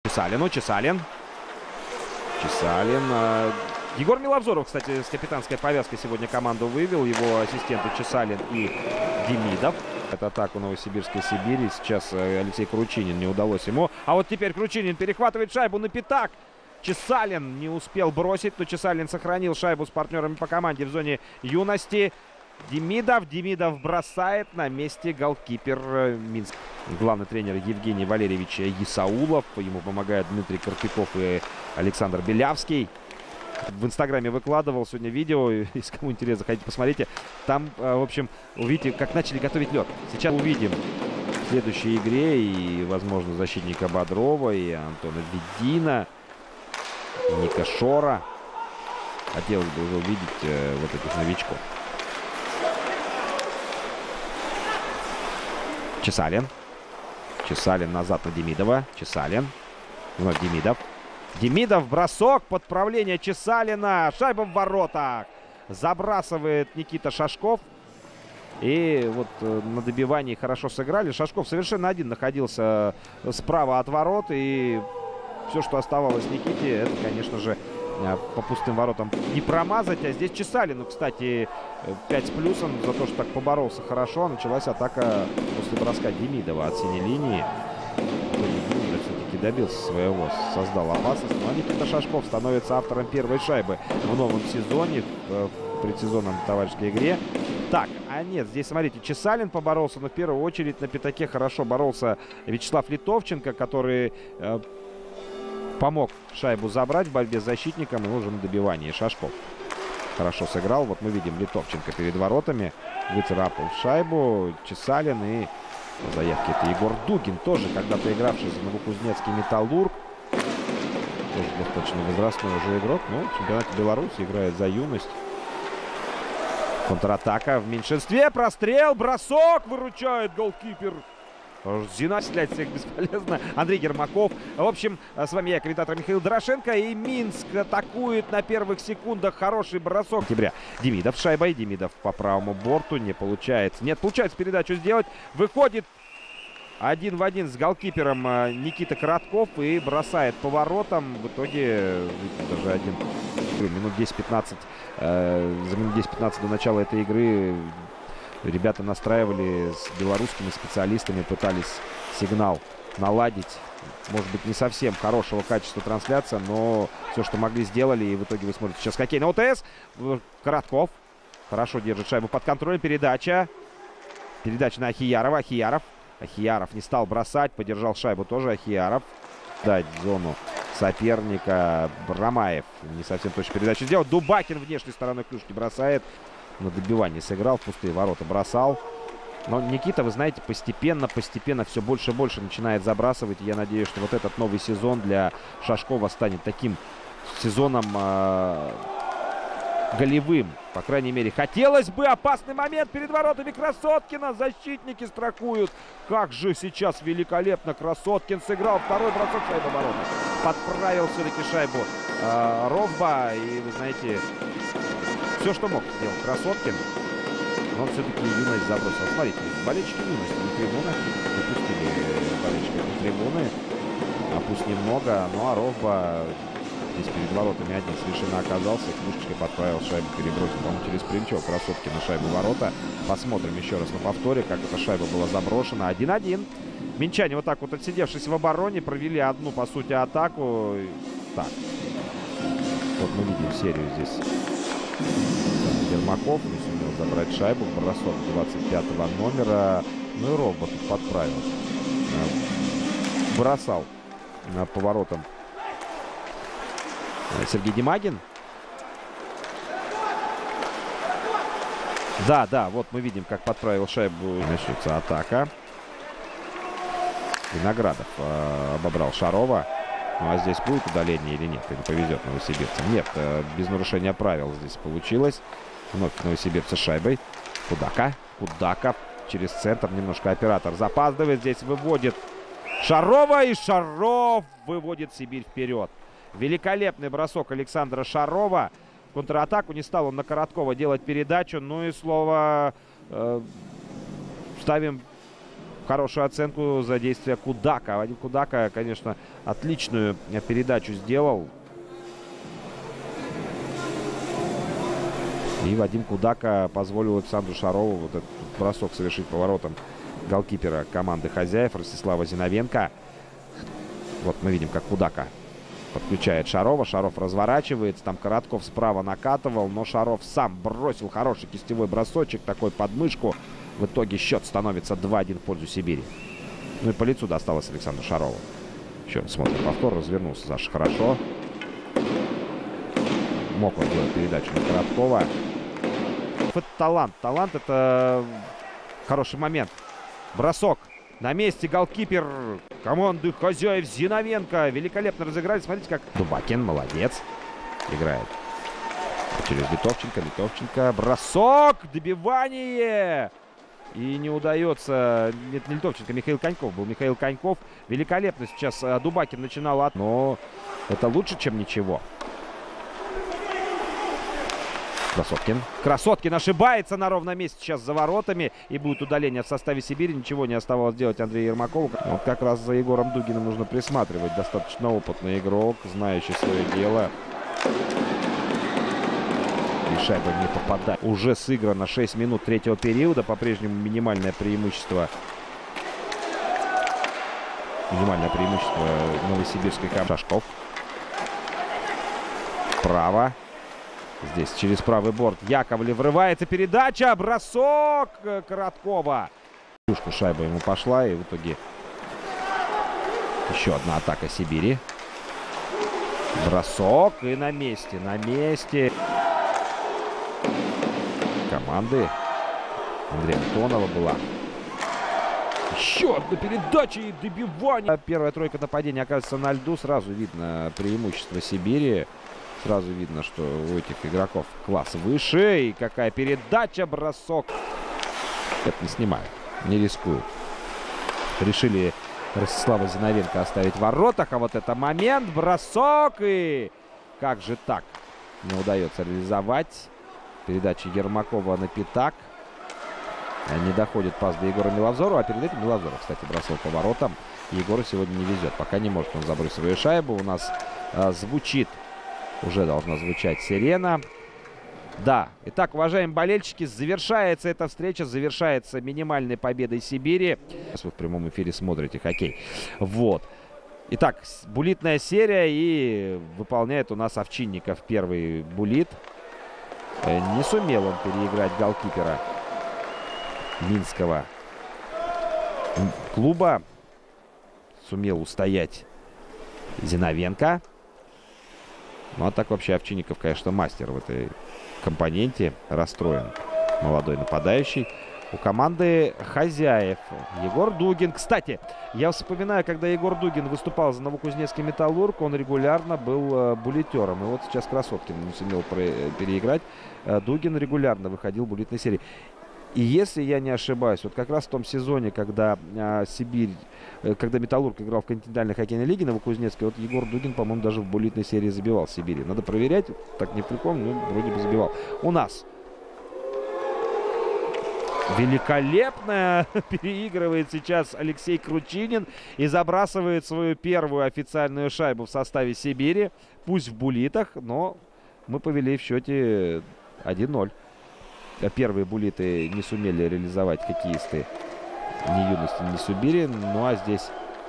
Чесалину. Чесалин. Егор Миловзоров, кстати, с капитанской повязкой сегодня команду вывел. Его ассистенты Чесалин и Демидов. Это атаку Новосибирской Сибири. Сейчас Алексей Кручинин, не удалось ему. А вот теперь Кручинин перехватывает шайбу на пятак. Чесалин не успел бросить, но Чесалин сохранил шайбу с партнерами по команде в зоне юности. Демидов бросает, на месте голкипер Минск. Главный тренер Евгений Валерьевич Исаулов. Ему помогают Дмитрий Карпиков и Александр Белявский. В инстаграме выкладывал сегодня видео. Если кому интересно, заходите, посмотрите. Там, в общем, увидите, как начали готовить лед. Сейчас увидим в следующей игре и, возможно, защитника Бодрова, и Антона Ведина, и Ника Шора. Хотелось бы уже увидеть вот этих новичков. Чесалин. Чесалин назад на Демидова. Чесалин. Вновь Демидов. Демидов, бросок, подправление Чесалина. Шайба в воротах. Забрасывает Никита Шашков. И вот на добивании хорошо сыграли. Шашков совершенно один находился справа от ворот. И все, что оставалось Никите, это, конечно же, по пустым воротам не промазать. А здесь Чесалину, кстати, 5 с плюсом за то, что так поборолся хорошо. Началась атака после броска Демидова от синей линии. Все-таки добился своего, создал опасность. Но Никита Шашков становится автором первой шайбы в новом сезоне, в предсезонном товарищеской игре. Так, а нет, здесь, смотрите, Чесалин поборолся, но в первую очередь на пятаке хорошо боролся Вячеслав Литовченко, который помог шайбу забрать в борьбе с защитником, и уже на добивании Шашков хорошо сыграл. Вот мы видим Литовченко перед воротами, выцарапал шайбу. Чесалин и по заявке это Егор Дугин, тоже когда-то игравший за Новокузнецкий Металлург. Тоже достаточно возрастной уже игрок, но в чемпионате Беларуси играет за юность. Контратака в меньшинстве, прострел, бросок, выручает голкипер. Зина стрелять всех бесполезно. Андрей Ермаков. В общем, с вами я, комментатор Михаил Дорошенко. И Минск атакует на первых секундах. Хороший бросок. Демидов с шайбой. Демидов по правому борту. Не получается. Нет, получается передачу сделать. Выходит один в один с голкипером Никита Коротков. И бросает по воротам. В итоге даже один. Минут 10-15. За минут 10-15 до начала этой игры ребята настраивали с белорусскими специалистами, пытались сигнал наладить. Может быть, не совсем хорошего качества трансляция, но все, что могли, сделали. И в итоге вы смотрите сейчас хоккей на ОТС. Коротков хорошо держит шайбу под контролем. Передача на Ахиярова. Ахияров не стал бросать, подержал шайбу тоже Ахияров. Дать зону соперника. Брамаев не совсем точно передачу сделал. Дубакин внешней стороной клюшки бросает. На добивании сыграл, в пустые ворота бросал. Но Никита, вы знаете, постепенно все больше и больше начинает забрасывать. И я надеюсь, что вот этот новый сезон для Шашкова станет таким сезоном голевым. По крайней мере, хотелось бы. Опасный момент перед воротами Красоткина. Защитники страхуют. Как же сейчас великолепно Красоткин сыграл. Второй бросок, шайба в ворота. Подправил все-таки шайбу Ровба. И вы знаете, все, что мог сделать Красоткин, но все-таки юность забросил. Смотрите, болельщики юности на трибунах. Выпустили болельщиков на трибуны. А пусть немного. Ну а Ровба здесь перед воротами один совершенно оказался. Клюшечкой подправил шайбу, перебросил, по-моему, через плечо Красоткина шайбу в ворота. Посмотрим еще раз на повторе, как эта шайба была заброшена. 1-1. Минчане, вот так вот отсидевшись в обороне, провели одну, по сути, атаку. Так. Вот мы видим серию здесь. Ермаков не сумел забрать шайбу. Бросок 25-го номера. Ну и Ровба тут подправил. Бросал поворотом Сергей Демагин. Да, вот мы видим, как подправил шайбу. Начнется атака. Виноградов обобрал Шарова. Ну а здесь будет удаление или нет? Или повезет новосибирцам? Нет, без нарушения правил здесь получилось. Вновь новосибирцы с шайбой. Кудака через центр. Немножко оператор запаздывает. Здесь выводит Шарова. И Шаров выводит Сибирь вперед. Великолепный бросок Александра Шарова. Контратаку не стал он на Короткова делать передачу. Ну и слово ставим хорошую оценку за действия Кудака. Вадим Кудака, конечно, отличную передачу сделал. И Вадим Кудака позволил Александру Шарову вот этот бросок совершить поворотом голкипера команды хозяев Ростислава Зиновенко. Вот мы видим, как Кудака подключает Шарова. Шаров разворачивается. Там Коротков справа накатывал, но Шаров сам бросил хороший кистевой бросочек, такой подмышку. В итоге счет становится 2-1 в пользу Сибири. Ну и по лицу досталось Александру Шарову. Еще смотрим повтор. Развернулся Саша хорошо. Мог он делать передачу на Короткова. Это талант. Талант — это хороший момент. Бросок. На месте голкипер команды хозяев Зиновенко. Великолепно разыграли. Смотрите, как Дубакин. Молодец. Играет через Литовченко. Литовченко. Бросок. Добивание. И не удается. Нет, не Литовченко. Михаил Коньков был. Михаил Коньков. Великолепно сейчас Дубакин начинал от... Но это лучше, чем ничего. Красоткин. Красоткин ошибается на ровном месте сейчас за воротами. И будет удаление в составе Сибири. Ничего не оставалось делать Андрею Ермакову. Вот как раз за Егором Дугиным нужно присматривать. Достаточно опытный игрок, знающий свое дело. И шайба не попадает. Уже сыграно 6 минут третьего периода. По-прежнему минимальное преимущество. Минимальное преимущество новосибирской команды. Шашков. Право. Здесь через правый борт Яковлев врывается. Передача. Бросок Короткова. Шайба ему пошла. И в итоге еще одна атака Сибири. Бросок. И на месте. На месте команды Андрея Антонова была. Еще одна передача и добивание. Первая тройка нападения оказывается на льду. Сразу видно преимущество Сибири. Сразу видно, что у этих игроков класс выше. И какая передача, бросок. Это не снимают, не рискуют. Решили Ростислава Зиновенко оставить в воротах. А вот это момент, бросок. И как же так? Не удается реализовать. Передача Ермакова на пятак. Не доходит пас до Егора Миловзорова. А перед этим Миловзоров, кстати, бросал по воротам. Егору сегодня не везет. Пока не может он забросить свою шайбу. У нас звучит... Уже должна звучать сирена. Да. Итак, уважаемые болельщики, завершается эта встреча. Завершается минимальной победой Сибири. Вы в прямом эфире смотрите хоккей. Вот. Итак, буллитная серия. И выполняет у нас Овчинников первый буллит. Не сумел он переиграть голкипера минского клуба. Сумел устоять Зиновенко. Ну, а так вообще Овчинников, конечно, мастер в этой компоненте. Расстроен молодой нападающий. У команды хозяев Егор Дугин. Кстати, я вспоминаю, когда Егор Дугин выступал за Новокузнецкий Металлург, он регулярно был буллитером. И вот сейчас Красоткин не сумел переиграть. Дугин регулярно выходил в буллитной серии. И если я не ошибаюсь, вот как раз в том сезоне, когда Сибирь, когда Металлург играл в континентальной хоккейной лиге Новокузнецкой, вот Егор Дугин, по-моему, даже в буллитной серии забивал в Сибири. Надо проверять, так не припомню, но вроде бы забивал. У нас великолепно переигрывает сейчас Алексей Кручинин и забрасывает свою первую официальную шайбу в составе Сибири. Пусть в буллитах, но мы повели в счете 1-0. Первые буллиты не сумели реализовать хоккеисты ни юности, ни Сибири. Ну а здесь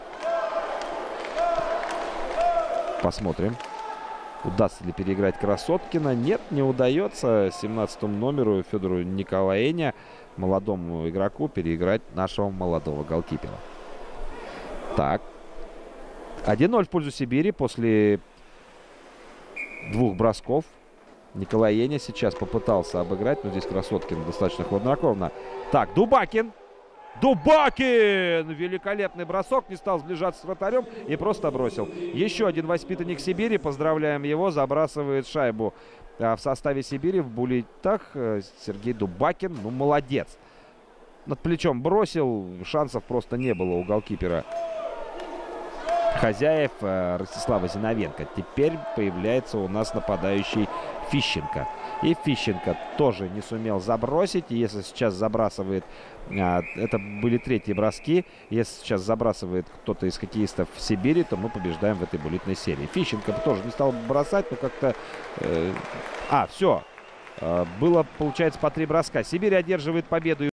посмотрим, удастся ли переиграть Красоткина. Нет, не удается 17-му номеру Федору Николаене, молодому игроку, переиграть нашего молодого голкипера. Так. 1-0 в пользу Сибири после двух бросков. Николаене сейчас попытался обыграть, но здесь Красоткин достаточно хладнокровно. Так, Дубакин. Дубакин! Великолепный бросок. Не стал сближаться с вратарем и просто бросил. Еще один воспитанник Сибири. Поздравляем его. Забрасывает шайбу в составе Сибири в буллитах. Сергей Дубакин. Ну, молодец. Над плечом бросил. Шансов просто не было у голкипера хозяев Ростислава Зиновенко. Теперь появляется у нас нападающий Фищенко. И Фищенко тоже не сумел забросить. И если сейчас забрасывает, это были третьи броски, если сейчас забрасывает кто-то из хоккеистов в Сибири, то мы побеждаем в этой буллитной серии. Фищенко тоже не стал бросать, но как-то... все. Было, получается, по 3 броска. Сибирь одерживает победу.